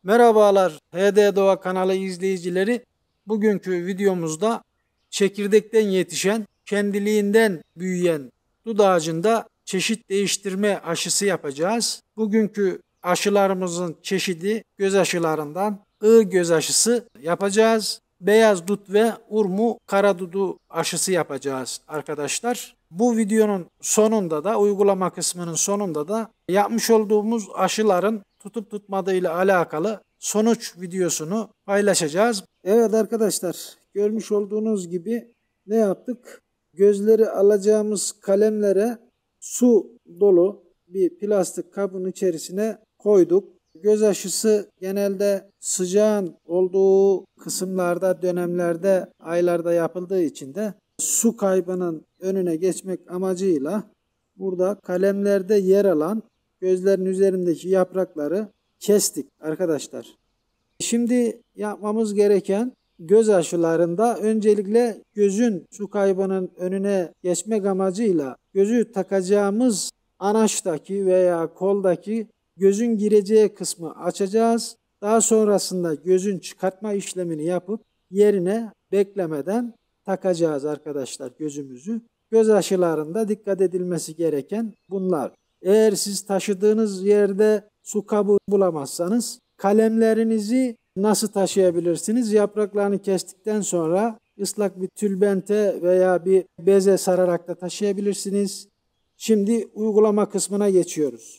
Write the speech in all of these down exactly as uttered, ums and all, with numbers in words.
Merhabalar H D Doğa kanalı izleyicileri. Bugünkü videomuzda çekirdekten yetişen, kendiliğinden büyüyen dut ağacında çeşit değiştirme aşısı yapacağız. Bugünkü aşılarımızın çeşidi göz aşılarından I göz aşısı yapacağız. Beyaz dut ve urmu karadudu aşısı yapacağız arkadaşlar. Bu videonun sonunda da, uygulama kısmının sonunda da yapmış olduğumuz aşıların tutup tutmadığıyla alakalı sonuç videosunu paylaşacağız. Evet arkadaşlar, görmüş olduğunuz gibi ne yaptık? Gözleri alacağımız kalemlere su dolu bir plastik kabın içerisine koyduk. Göz aşısı genelde sıcağın olduğu kısımlarda, dönemlerde, aylarda yapıldığı için de su kaybının önüne geçmek amacıyla burada kalemlerde yer alan gözlerin üzerindeki yaprakları kestik arkadaşlar. Şimdi yapmamız gereken göz aşılarında öncelikle gözün su kaybının önüne geçmek amacıyla gözü takacağımız anaçtaki veya koldaki gözün gireceği kısmı açacağız. Daha sonrasında gözün çıkartma işlemini yapıp yerine beklemeden takacağız arkadaşlar gözümüzü. Göz aşılarında dikkat edilmesi gereken bunlar. Eğer siz taşıdığınız yerde su kabı bulamazsanız kalemlerinizi nasıl taşıyabilirsiniz? Yapraklarını kestikten sonra ıslak bir tülbente veya bir beze sararak da taşıyabilirsiniz. Şimdi uygulama kısmına geçiyoruz.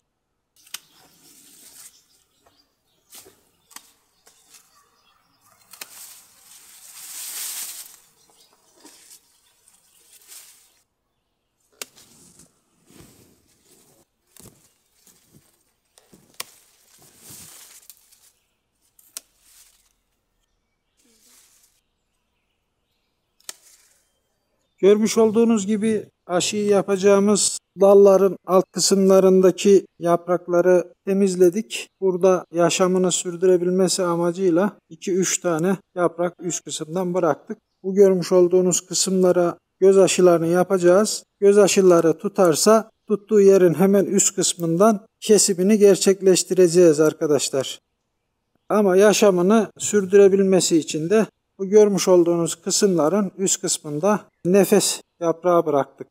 Görmüş olduğunuz gibi aşıyı yapacağımız dalların alt kısımlarındaki yaprakları temizledik. Burada yaşamını sürdürebilmesi amacıyla iki üç tane yaprak üst kısımdan bıraktık. Bu görmüş olduğunuz kısımlara göz aşılarını yapacağız. Göz aşıları tutarsa tuttuğu yerin hemen üst kısmından kesimini gerçekleştireceğiz arkadaşlar. Ama yaşamını sürdürebilmesi için de bu görmüş olduğunuz kısımların üst kısmında nefes yaprağı bıraktık.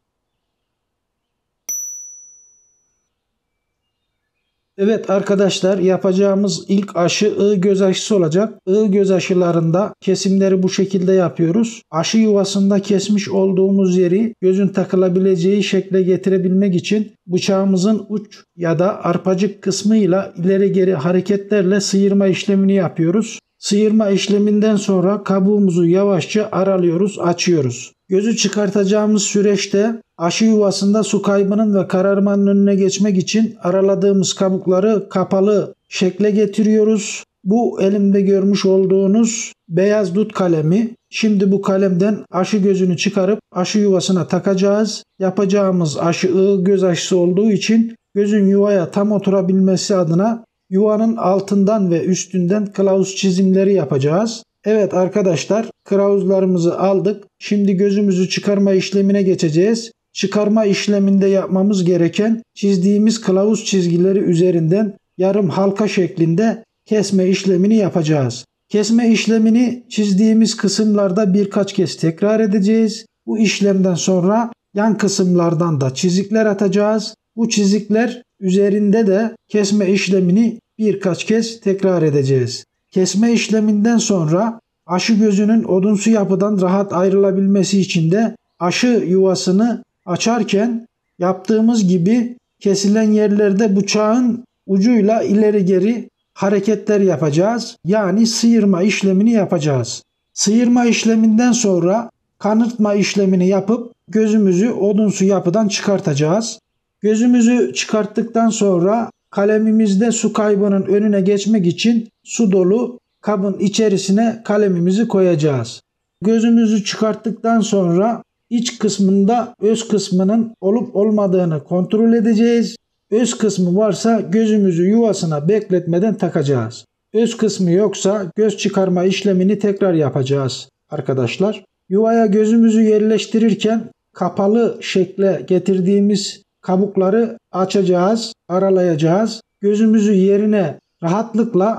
Evet arkadaşlar, yapacağımız ilk aşı I göz aşısı olacak. I göz aşılarında kesimleri bu şekilde yapıyoruz. Aşı yuvasında kesmiş olduğumuz yeri gözün takılabileceği şekle getirebilmek için bıçağımızın uç ya da arpacık kısmıyla ileri geri hareketlerle sıyırma işlemini yapıyoruz. Sıyırma işleminden sonra kabuğumuzu yavaşça aralıyoruz, açıyoruz. Gözü çıkartacağımız süreçte aşı yuvasında su kaybının ve kararmanın önüne geçmek için araladığımız kabukları kapalı şekle getiriyoruz. Bu elimde görmüş olduğunuz beyaz dut kalemi. Şimdi bu kalemden aşı gözünü çıkarıp aşı yuvasına takacağız. Yapacağımız aşı I göz aşısı olduğu için gözün yuvaya tam oturabilmesi adına yuvanın altından ve üstünden kılavuz çizimleri yapacağız. Evet arkadaşlar, kılavuzlarımızı aldık. Şimdi gözümüzü çıkarma işlemine geçeceğiz. Çıkarma işleminde yapmamız gereken çizdiğimiz kılavuz çizgileri üzerinden yarım halka şeklinde kesme işlemini yapacağız. Kesme işlemini çizdiğimiz kısımlarda birkaç kez tekrar edeceğiz. Bu işlemden sonra yan kısımlardan da çizikler atacağız. Bu çizikler üzerinde de kesme işlemini birkaç kez tekrar edeceğiz. Kesme işleminden sonra aşı gözünün odunsu yapıdan rahat ayrılabilmesi için de aşı yuvasını açarken yaptığımız gibi kesilen yerlerde bıçağın ucuyla ileri geri hareketler yapacağız. Yani sıyırma işlemini yapacağız. Sıyırma işleminden sonra kanırtma işlemini yapıp gözümüzü odunsu yapıdan çıkartacağız. Gözümüzü çıkarttıktan sonra kalemimizde su kaybının önüne geçmek için su dolu kabın içerisine kalemimizi koyacağız. Gözümüzü çıkarttıktan sonra iç kısmında öz kısmının olup olmadığını kontrol edeceğiz. Öz kısmı varsa gözümüzü yuvasına bekletmeden takacağız. Öz kısmı yoksa göz çıkarma işlemini tekrar yapacağız arkadaşlar. Yuvaya gözümüzü yerleştirirken kapalı şekle getirdiğimiz kabukları açacağız, aralayacağız. Gözümüzü yerine rahatlıkla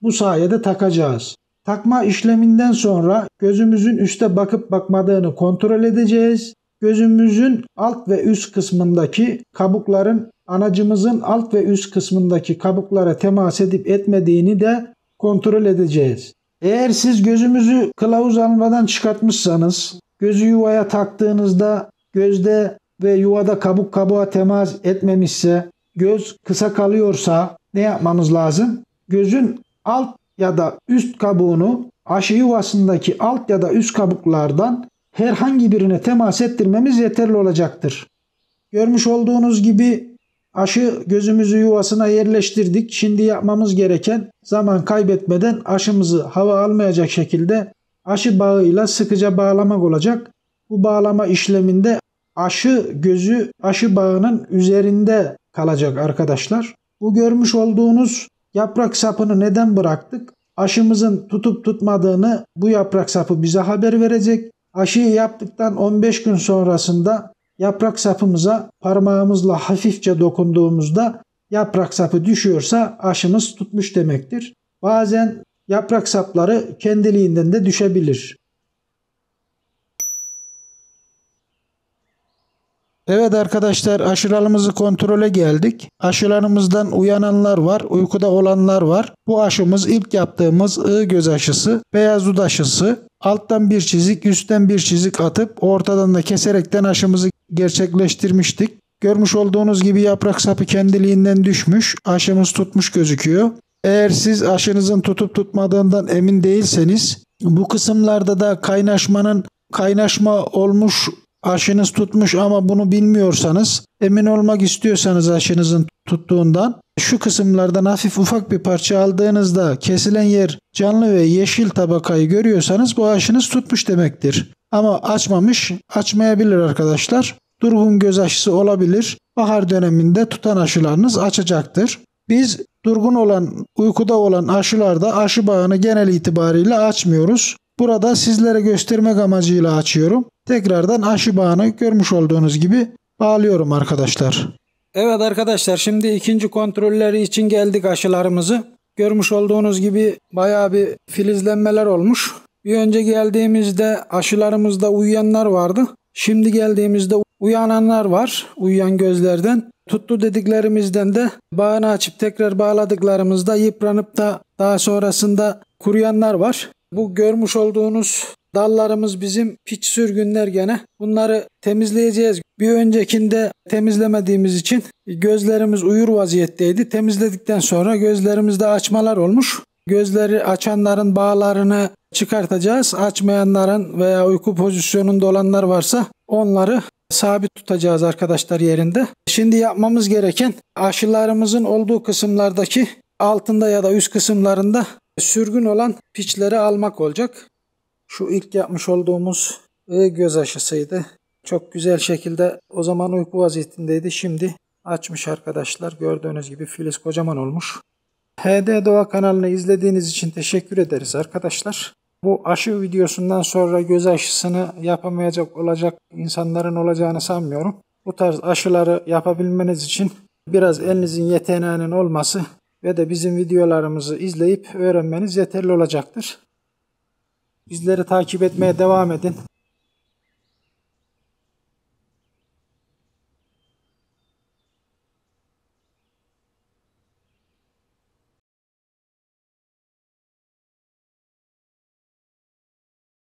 bu sayede takacağız. Takma işleminden sonra gözümüzün üste bakıp bakmadığını kontrol edeceğiz. Gözümüzün alt ve üst kısmındaki kabukların anacımızın alt ve üst kısmındaki kabuklara temas edip etmediğini de kontrol edeceğiz. Eğer siz gözümüzü kılavuz almadan çıkartmışsanız, gözü yuvaya taktığınızda gözde ve yuvada kabuk kabuğa temas etmemişse, göz kısa kalıyorsa ne yapmamız lazım? Gözün alt ya da üst kabuğunu aşı yuvasındaki alt ya da üst kabuklardan herhangi birine temas ettirmemiz yeterli olacaktır. Görmüş olduğunuz gibi aşı gözümüzü yuvasına yerleştirdik. Şimdi yapmamız gereken zaman kaybetmeden aşımızı hava almayacak şekilde aşı bağıyla sıkıca bağlamak olacak. Bu bağlama işleminde aşı gözü aşı bağının üzerinde kalacak arkadaşlar. Bu görmüş olduğunuz yaprak sapını neden bıraktık? Aşımızın tutup tutmadığını bu yaprak sapı bize haber verecek. Aşıyı yaptıktan on beş gün sonrasında yaprak sapımıza parmağımızla hafifçe dokunduğumuzda yaprak sapı düşüyorsa aşımız tutmuş demektir. Bazen yaprak sapları kendiliğinden de düşebilir. Evet arkadaşlar, aşılarımızı kontrole geldik. Aşılarımızdan uyananlar var, uykuda olanlar var. Bu aşımız ilk yaptığımız I göz aşısı, beyaz dud aşısı. Alttan bir çizik, üstten bir çizik atıp ortadan da keserekten aşımızı gerçekleştirmiştik. Görmüş olduğunuz gibi yaprak sapı kendiliğinden düşmüş, aşımız tutmuş gözüküyor. Eğer siz aşınızın tutup tutmadığından emin değilseniz, bu kısımlarda da kaynaşmanın kaynaşma olmuş, aşınız tutmuş ama bunu bilmiyorsanız, emin olmak istiyorsanız aşınızın tuttuğundan, şu kısımlardan hafif ufak bir parça aldığınızda kesilen yer canlı ve yeşil tabakayı görüyorsanız bu aşınız tutmuş demektir. Ama açmamış, açmayabilir arkadaşlar. Durgun göz aşısı olabilir. Bahar döneminde tutan aşılarınız açacaktır. Biz durgun olan, uykuda olan aşılarda aşı bağını genel itibariyle açmıyoruz. Burada sizlere göstermek amacıyla açıyorum. Tekrardan aşı bağını görmüş olduğunuz gibi bağlıyorum arkadaşlar. Evet arkadaşlar, şimdi ikinci kontrolleri için geldik aşılarımızı. Görmüş olduğunuz gibi bayağı bir filizlenmeler olmuş. Bir önce geldiğimizde aşılarımızda uyuyanlar vardı. Şimdi geldiğimizde uyananlar var, uyuyan gözlerden. Tuttu dediklerimizden de bağını açıp tekrar bağladıklarımızda yıpranıp da daha sonrasında kuruyanlar var. Bu görmüş olduğunuz dallarımız bizim piç sürgünler gene. Bunları temizleyeceğiz. Bir öncekinde temizlemediğimiz için gözlerimiz uyur vaziyetteydi. Temizledikten sonra gözlerimizde açmalar olmuş. Gözleri açanların bağlarını çıkartacağız. Açmayanların veya uyku pozisyonunda olanlar varsa onları sabit tutacağız arkadaşlar yerinde. Şimdi yapmamız gereken aşılarımızın olduğu kısımlardaki altında ya da üst kısımlarında sürgün olan piçleri almak olacak. Şu ilk yapmış olduğumuz I göz aşısıydı. Çok güzel şekilde o zaman uyku vaziyetindeydi. Şimdi açmış arkadaşlar. Gördüğünüz gibi filiz kocaman olmuş. H D Doğa kanalını izlediğiniz için teşekkür ederiz arkadaşlar. Bu aşı videosundan sonra göz aşısını yapamayacak olacak insanların olacağını sanmıyorum. Bu tarz aşıları yapabilmeniz için biraz elinizin yeteneğinin olması ve de bizim videolarımızı izleyip öğrenmeniz yeterli olacaktır. Bizleri takip etmeye devam edin.